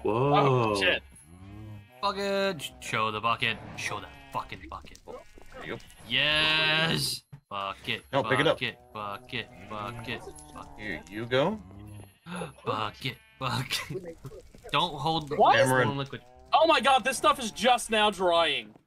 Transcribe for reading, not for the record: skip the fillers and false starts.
Whoa. Oh, shit. Bucket. Show the bucket. Show that fucking bucket. There you go. Yes. Bucket. No, pick it up. Bucket. Bucket. Bucket. Here you go. Bucket. Bucket. Don't hold the What? Cameron. liquid. Oh my god, this stuff is just now drying.